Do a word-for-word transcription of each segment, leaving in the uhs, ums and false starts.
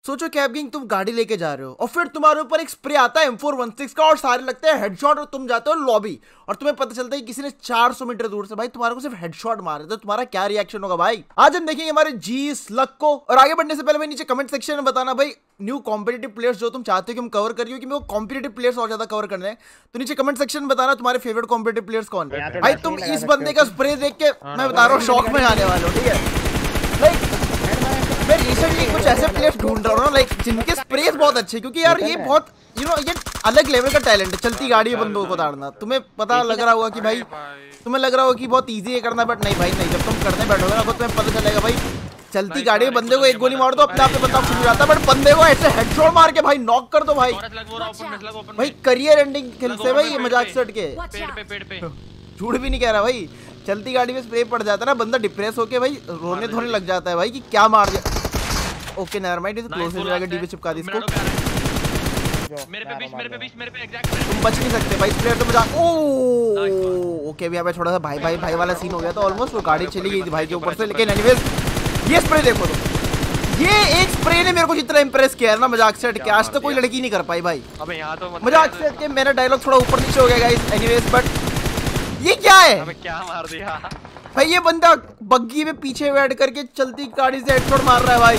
सोचो cab gang तुम गाड़ी लेके जा रहे हो और फिर तुम्हारे ऊपर एक स्प्रे आता है एम फोर वन सिक्स का और सारे लगते हैं हेडशॉट और तुम जाते हो लॉबी और तुम्हें पता चलता है कि किसी ने चार सौ मीटर दूर से भाई तुम्हारे को सिर्फ हेडशॉट मारे तो तुम्हारा क्या रिएक्शन होगा भाई। आज हम देखेंगे हमारे जी स्लग को। और आगे बढ़ने से पहले मैं नीचे कमेंट सेक्शन में बताना भाई न्यू कॉम्पिटेटिव प्लेयर्स जो तुम चाहते हो कि हम कवर करिए कि मेरे को कॉम्पिटेटिव प्लेयर्स और ज्यादा कवर करने हैं तो नीचे कमेंट सेक्शन में बताना तुम्हारे फेवरेट कॉम्पिटेटिव प्लेयर्स कौन है। भाई तुम इस बंदे का स्प्रे देख के मैं बता रहा हूँ शौक में आने वाले हो, ठीक है भाई। मैं रिसेंटली कुछ ऐसे प्लेयर्स ढूंढ रहा हूँ ना लाइक जिनके स्प्रेस बहुत अच्छे, क्योंकि यार ये बहुत यू नो ये अलग लेवल का टैलेंट है चलती गाड़ी बंदों को उतारना। तुम्हें पता लग रहा होगा कि भाई तुम्हें लग रहा होगा कि बहुत इजी है करना, बट नहीं भाई नहीं, जब तुम करने बैठोगे ना तो तुम्हें पता चलेगा भाई चलती गाड़ी में बंदे को एक गोली मार दो अपने आप में बंदा शुरू हो जाता है, बट बंदे को ऐसे हेडशॉट मार के भाई नॉक कर दो भाई भाई करियर एंडिंग खेल से भाई मजाक से हट के झूठ भी नहीं कह रहा भाई। चलती गाड़ी में स्प्रे पड़ जाता है ना बंदा डिप्रेस होके भाई रोने धोने लग जाता है भाई कि क्या मार दिया। Okay never mind, is close हो जाएगा, डीबी चिपका दी इसको। मेरे पे बीच मेरे पे बीच मेरे पे एग्जैक्ट तुम बच नहीं सकते भाई स्प्रे तो मजा। ओ ओके अभी यहाँ पे थोड़ा सा भाई भाई भाई वाला सीन हो गया था ऑलमोस्ट, वो गाड़ी चली गई थी भाई के ऊपर से। लेकिन एनीवेज ये स्प्रे देखो तो ये एक स्प्रे ने मेरे को जितना इंप्रेस किया है ना मजाक से हट के आज तक कोई लड़की नहीं कर पाई भाई। अबे यहां तो मजाक से हट के मेरा डायलॉग थोड़ा ऊपर नीचे हो गया गाइस। एनीवेज बट ये क्या है, अबे क्या मार दिया भाई ये बंदा बग्गी में पीछे बैठ करके चलती गाड़ी से हेडशॉट मार रहा है भाई।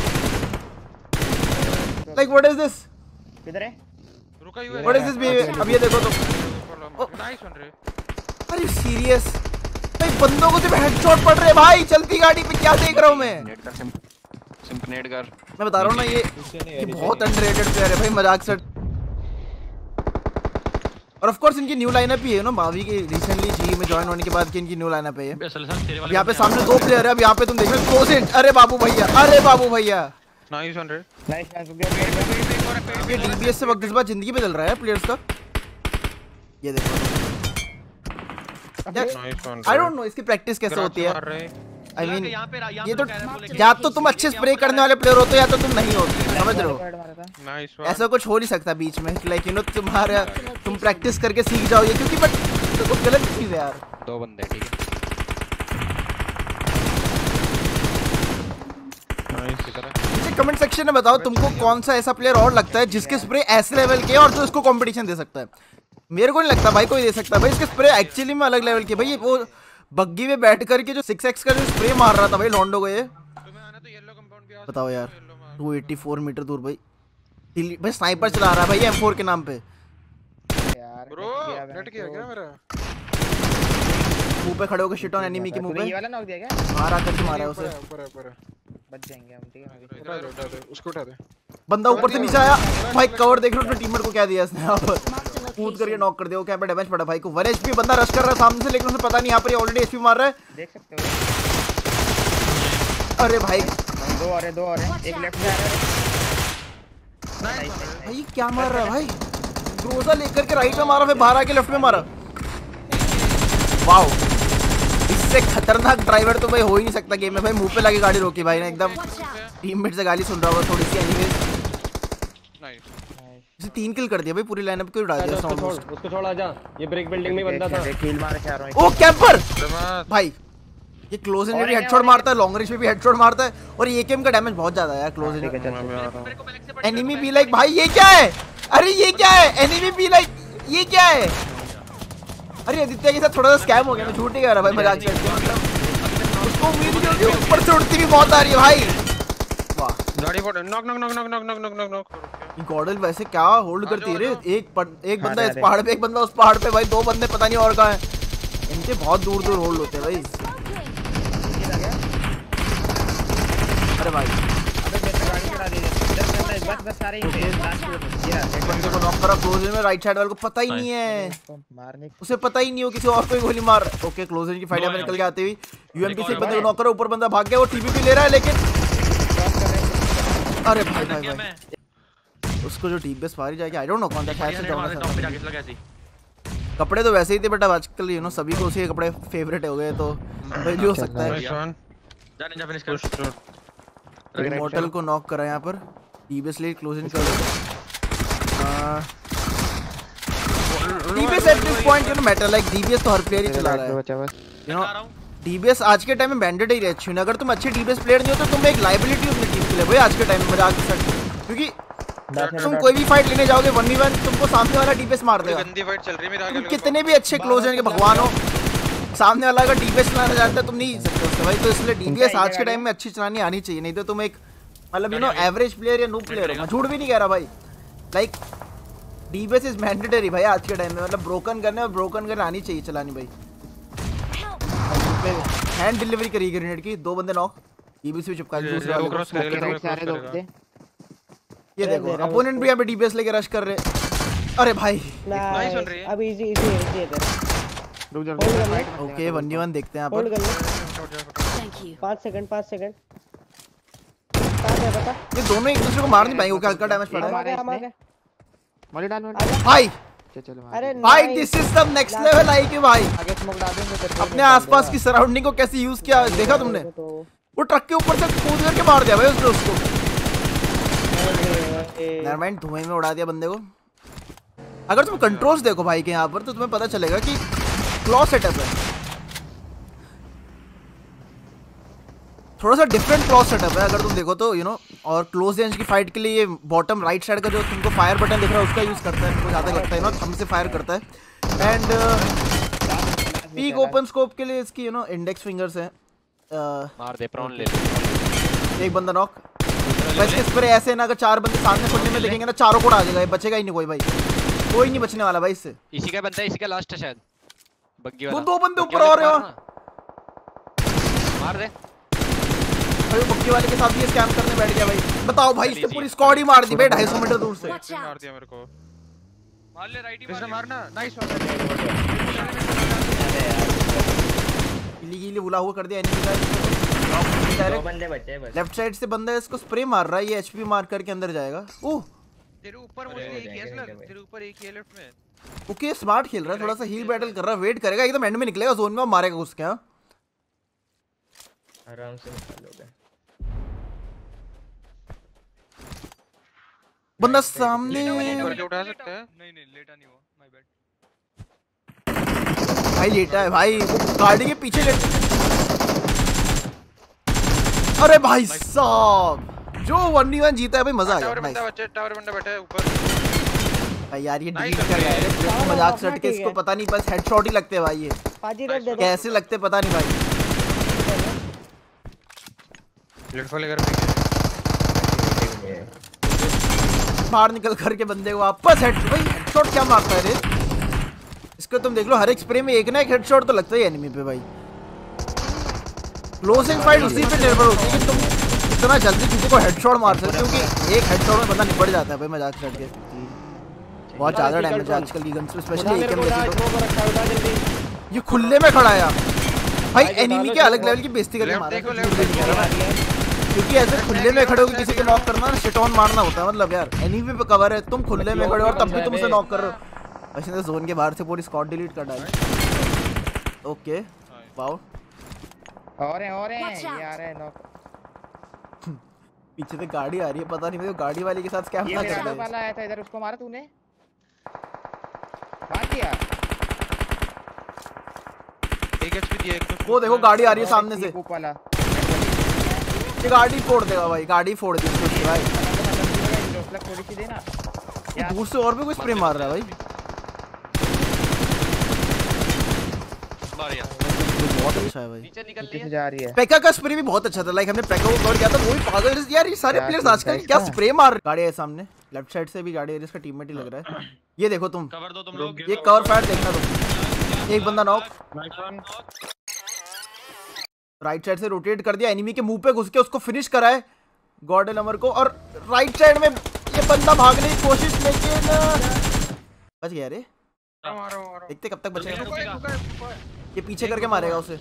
लाइक व्हाट इज दिस, किधर है रुका हुआ है व्हाट इज दिस बिहेवियर। अब ये देखो तो नाइस वन रे, अरे सीरियस भाई बंदों को सिर्फ हेडशॉट पड़ रहे भाई चलती गाड़ी पे, क्या देख रहा हूं मैं। नेट कर सिम सिम नेट कर, मैं बता रहा हूं ना ये ये बहुत अंडररेटेड प्लेयर है भाई मजाक से। और ऑफ कोर्स इनकी न्यू लाइनअप ही है ना मावी की रिसेंटली जी में ज्वाइन होने के बाद की इनकी न्यू लाइनअप है। यहाँ पे सामने दो प्लेयर है, अब यहाँ पे तुम देख रहे हो क्लोज इट। अरे बाबू भैया, अरे बाबू भैया नाइस वन रे, नाइस नाइस। ये डीबीएस से वक्त इस बार जिंदगी पे चल रहा है प्लेयर्स का। ये देखो आई डोंट नो इसकी प्रैक्टिस कैसे होती है। आई मीन ये तो या तो तुम अच्छे स्प्रे करने वाले प्लेयर होते या तो तुम नहीं होते, समझ रहे हो। ऐसा कुछ हो नहीं सकता बीच में लाइक यू नो तुम्हारा तुम प्रैक्टिस करके सीख जाओगे, क्योंकि बट तो कुछ गलत चीज है यार। दो बंदे ठीक है नाइस। मुझे कमेंट सेक्शन में बताओ तुमको कौन सा ऐसा प्लेयर और लगता है जिसके स्प्रे ऐसे लेवल के और जो इसको कंपटीशन दे सकता है। मेरे को नहीं लगता भाई कोई दे सकता भाई, इसके स्प्रे एक्चुअली में अलग लेवल के भाई। वो बग्गी में बैठ करके जो सिक्स एक्स का जो स्प्रे मार रहा था भाई लॉन्डो को, ये बताओ यार दो सौ चौरासी मीटर दूर भाई भाई स्नाइपर चला रहा है भाई एम फोर के नाम पे यार। ब्रो नेट किया क्या मेरा मुंह पे खड़े होकर शिट ऑन एनिमी के मुंह पे ये वाला नॉक दिया क्या? मारा करके मारा है उसे। ऊपर है ऊपर है, बच जाएंगे हम, ठीक है उठा दे उठा दे उसको उठा दे। बंदा ऊपर से नीचे आया भाई, कवर देख लो अपने टीममेट को क्या दिया इसने यहाँ पर, कूद करके नॉक कर दिया। वो क्या पे डैमेज पड़ा भाई को। वन एचपी बंदा रश कर रहा है सामने से, लेकिन उसे पता नहीं यहाँ पर ऑलरेडी एचपी मार रहा है, देख सकते हो। अरे भाई दो और है दो और है, एक लेफ्ट में आ रहा है। भाई क्या मार रहा है भाई, ग्रोजा लेकर के राइट में मारा फिर बाहर आके लेफ्ट में मारा। वाओ इससे खतरनाक ड्राइवर तो भाई हो ही नहीं सकता गेम में भाई। मुंह पे लगी गाड़ी रोकी भाई ने एकदम, टीममेट से गाली सुन रहा होगा थोड़ी सी। एनीवेज नाइस, तीन किल कर दिया भाई पूरी लाइनअप को उड़ा दिया। उसको छोड़ उसको छोड़ आजा, ये ब्रेक बिल्डिंग में बंदा था। किल मार के आ रहा हूं। ओ कैंपर भाई, ये क्लोज रेंज में भी हेडशॉट मारता है, लॉन्ग रेंज में भी हेडशॉट मारता है, और ये केम का डैमेज बहुत ज्यादा है यार close range. Enemy be like भाई ये क्या है, अरे ये क्या है, एनिमी बी लाइक ये क्या है। अरे आदित्य के साथ थोड़ा सा स्कैम हो गया, मैं झूठ नहीं कह रहा भाई मजाक से। उसको उम्मीद नहीं होती, ऊपर से उड़ती भी बहुत आ रही है भाई। वाह गाड़ी फोड़ knock knock knock knock knock knock knock knock. ये गॉडल वैसे क्या होल्ड करती है रे, एक पर, एक बंदा इस पहाड़ पे, एक बंदा उस पहाड़ पे भाई, दो बंदे पता नहीं और कहां है। इनके बहुत दूर दूर होल्ड होते हैं भाई। अरे भाई अबे मेरे गाड़ी चला दी इधर से, बस बस बस सारे ही लास्ट पे ये बंदे को नॉक करा क्लोज रेंज में, राइट साइड वाले को पता ही नहीं है, मारने उसे पता ही नहीं हो किसी और को गोली मार। ओके क्लोज रेंज की फाइट में निकल के आते हुई यूएमपी से बंदे को नॉक करा, ऊपर बंदा भाग गया, वो टीपी ले रहा है लेकिन अरे भाई भाई भाई उसको जो टीपीएस मारी जाएगी आई डोंट नो कौन था, शायद से जॉन। कपड़े तो वैसे ही थे बट अब आजकल यू नो सभी को उसी के कपड़े फेवरेट हो गए, तो भाई भी हो सकता है। जाने जा फिनिश कर, इमॉर्टल को नॉक करा यहाँ पर, टीबीएस ले क्लोजिंग कर। TBS at this point you know matter like DBS तो हर प्लेयर ही चला रहा है यू नो। डीबीएस आज के टाइम में बैंडेड ही रह अच्छी, अगर तुम अच्छे डीबीएस प्लेयर नहीं हो तो तुम एक लायबिलिटी हो अपनी टीम मुश्किल है भाई आज के टाइम में मजाक के साथ, क्योंकि तुम कोई भी फाइट लेने जाओगे वन वी वन तुमको सामने वाला डीपीएस मार देगा। गंदी फाइट चल रही है मेरे आगे। तुम कितने भी अच्छे क्लोज हैं के भगवान हो, सामने वाला अगर डीपीएस चलाना जानता है तुम नहीं जीत सकते उससे भाई। तो इसलिए डीपीएस आज के टाइम में अच्छी चलानी आनी चाहिए, नहीं तो तुम एक मतलब यू नो एवरेज प्लेयर या नूब प्लेयर हो। मैं झूठ भी नहीं कह रहा भाई, लाइक डीपीएस इज मैंडेटरी भाई आज के टाइम में। मतलब ब्रोकन करने और ब्रोकन करने आनी चाहिए चलानी भाई। हैंड डिलीवरी करी ग्रेनेड की, दो बंदे नॉक, ईबीसी भी चिपका दिया दूसरे क्रॉस करेगा। ये देखो अपोनेंट भी यहाँ पे डीपीएस लेके रश कर रहे। अरे भाई नाइस सुन रही है। अब इजी इजी इजी है रुक जा। ओके वन वी वन देखते हैं यहाँ होल्ड पर। कर ले पाँच सेकंड पाँच सेकंड कहां है बता। ये दोनों एक दूसरे को मार नहीं पाएंगे, क्या हल्का डैमेज पड़ा हम आ है गए हम आ गए मॉली डाल मॉली भाई। चलो अरे भाई this is the next level आई के भाई। आगे स्मोक डाल देंगे तेरे अपने आसपास की सराउंडिंग को कैसे यूज किया देखा तुमने? वो ट्रक के ऊपर से कूद करके मार दिया भाई उसने उसको। नेवरमाइंड धुएं में उड़ा दिया बंदे को। अगर तुम कंट्रोल्स देखो भाई के यहाँ पर तो तुम्हें पता चलेगा कि क्लॉ सेटअप है, थोड़ा सा डिफरेंट क्लॉ सेटअप है अगर तुम देखो तो यू नो। और क्लोज रेंज की फाइट के लिए ये बॉटम राइट साइड का जो तुमको फायर बटन दिख रहा है उसका यूज करता है, मुझे ज्यादा लगता है ना थंब से फायर करता है। एंड पीक ओपन स्कोप के लिए इसकी यू नो इंडेक्स फिंगर्स हैं। मार दे प्रॉन ले। एक बंदा नॉक। वैसे इस पर ऐसे ना अगर चार बंदे सामने खुलने में देखेंगे ना चारों को उड़ा देगा, ये बचेगा ही नहीं कोई भाई, कोई नहीं बचने वाला भाई इससे। इसी का बंदा है, इसी का लास्ट है शायद बग्गी वाला। वो दो बंदे ऊपर और हैं मार दे भाई। बग्गी वाले के साथ भी स्कैम करने बैठ गया भाई। बताओ भाई इससे पूरी स्क्वाड ही मार दी भाई ढाई सौ मीटर दूर से। मार दिया मेरे को। मार ले राइट ही मार। मारना नाइस गिली गिली बुला हुआ कर दिया एनिमी का। दो बंदे बचे बस। लेफ्ट साइड से बंदा इसको स्प्रे मार रहा है, ये एचपी मार करके अंदर जाएगा। ओह तेरे ऊपर मुझे एक ही है, तेरे ऊपर एक ही है लेफ्ट में। ओके स्मार्ट खेल रहा है, थोड़ा सा हील बैटल कर रहा है, वेट करेगा एकदम एंड में निकलेगा जोन में और मारेगा उसके। हां आराम से निकालोगे। बंदा सामने करके उठा सकता है। नहीं नहीं लेटा नहीं वो, माय बैड। भाई लेटा है भाई, वो गाड़ी के पीछे लेटा। अरे भाई साहब जो वन वी वन जीता है भाई, मजा आ गया। टावर बंदा बच्चे टावर बंदा बैठा है ऊपर भाई यार ये डिलीट कर रहा है मजाक सट के, इसको पता नहीं बस हेडशॉट ही लगते हैं भाई। ये पाजी रेड दे दो। कैसे लगते पता नहीं भाई। लेट फॉल लेकर बाहर निकल करके बंदे को वापस हेड भाई हेडशॉट क्या मारता है रे इसको। तुम देख लो हर एक स्प्रे में एक ना एक हेडशॉट तो लगता है एनिमी पे भाई। क्लोजिंग फाइट उसी पे निर्भर होती है कि तुम कितना जल्दी किसी को हेडशॉट मार सकते हो, क्योंकि एक हेडशॉट में बंदा निपट जाता है भाई मजाक सट के। बहुत ज्यादा डैमेज है आजकल की गन्स में, स्पेशली एकेएम देखो। ये खुले में खड़ा है भाई, एनिमी के अलग लेवल की बेइज्जती करके मारा है। क्योंकि ऐसे खुले में खड़े होकर किसी को नॉक करना ना शिट ऑन मारना होता है। मतलब यार एनिमी पे कवर है, तुम खुले में खड़े हो और तब भी तुम उसे नॉक कर रहे हो। वैसे तो जोन के बाहर से पूरी स्क्वाड डिलीट कर डाली। ओके वाओ और है और है ये आ रहा है नॉक। पीछे से गाड़ी आ रही है, पता नहीं भाई गाड़ी वाले के साथ स्कैम ये ना मेरा कर दो वाला आया था इधर, उसको मारा तूने मार दिया। एक एचपी दिया एक तो। वो देखो गाड़ी आ रही है सामने से, कूप वाला ये गाड़ी फोड़ देगा भाई, गाड़ी फोड़ दी उसकी भाई। थोड़ी सी देना ये दूर से और भी कोई स्प्रे मार रहा है भाई। मारिया बहुत अच्छा है भाई। नीचे निकल नीचे से जा रही है। पेका का स्प्रे भी बहुत अच्छा था, लाइक हमने पेका को कवर किया था, वो भी पागल है यार। ये सारे क्या प्लेयर्स चीज़ आजकल है क्या इसका? स्प्रे मार। गाड़ी है सामने लेफ्ट साइड से भी गाड़ी है जिसका टीममेट ही लग रहा है। ये देखो तुम कवर दो तुम लोग। ये कवर फायर देखना तुम। एक बंदा नॉक, राइट साइड से रोटेट कर दिया, एनिमी के मुंह पे घुस के उसको फिनिश करा है गॉर्डन अमर को। और राइट साइड में ये बंदा भागने की कोशिश, लेकिन बच गया रे। देखते कब तक बचेगा। ये पीछे करके मारेगा उसे।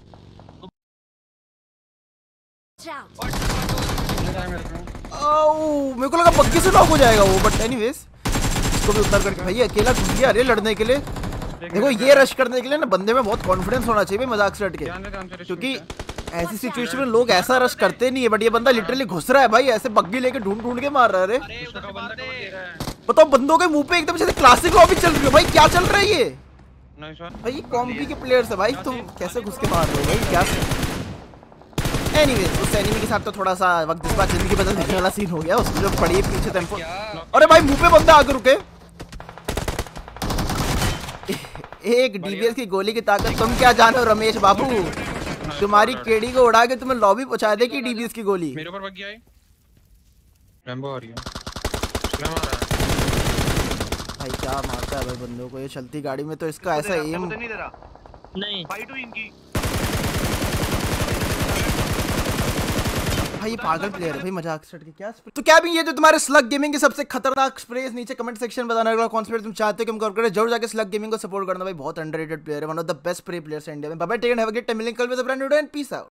ओह मेरे को लगा बग्गी से नॉक हो जाएगा वो, बट एनीवेज इसको भी उतर करके भाई अकेला घुस गया अरे लड़ने के लिए। देखो ये रश करने के लिए ना बंदे में बहुत कॉन्फिडेंस होना चाहिए भाई मजाक से हट के, क्योंकि ऐसी सिचुएशन में लोग ऐसा रश करते नहीं है। बट ये बंदा लिटरली घुस रहा है भाई, ऐसे बग्गी लेके ढूंढ ढूंढ के मार रहा है। अरे बताओ बंदों के मुंह पे एकदम जैसे क्लासिक लॉबी चल रही है भाई, क्या चल रहा है ये भाई? कॉम्पी के प्लेयर्स है भाई, तुम कैसे घुस के मार रहे हो भाई? क्या एनीवेज उस एनिमी के साथ तो थोड़ा सा वक्त इस बार जिंदगी बदलने वाला सीन हो गया। उसको जो पड़ी है पीछे टेम्पो। अरे भाई मुंह पे बंदा आकर रुके। एक डीबीएस की गोली की ताकत तुम क्या जानो रमेश बाबू। तुम्हारी केड़ी को उड़ा के तुम्हें लॉबी पहुंचा दे की डीबीएस की गोली। मेरे ऊपर भाग गया है। रैम्बो आ रही है। क्या मार रहा है? भाई क्या मारता है भाई बंदों को। ये चलती गाड़ी में तो इसका ऐसा एम नहीं दे रहा। नहीं फाइट हुई इनकी। भाई ये पागल प्लेयर है भाई। मजाक सेट के क्या स्प्रे। तो क्या भी ये जो तुम्हारे स्लग गेमिंग के सबसे खतरनाक स्प्रेस नीचे कमेंट सेक्शन में बताना कौन स्प्रे तुम चाहते हो कि हम कवर करें। जरूर जाके स्लग गेमिंग को सपोर्ट करना भाई। बहुत अंडररेटेड प्लेयर है। One of the best spray players India में। Bye bye take and have a great time. मिलेंगे कल with a brand new video and peace out.